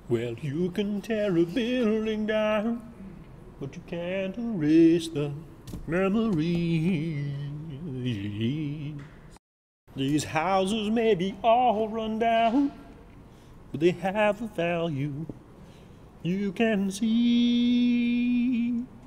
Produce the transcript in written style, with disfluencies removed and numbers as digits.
Well, you can tear a building down, but you can't erase the memories. These houses may be all run down, but they have a value you can see.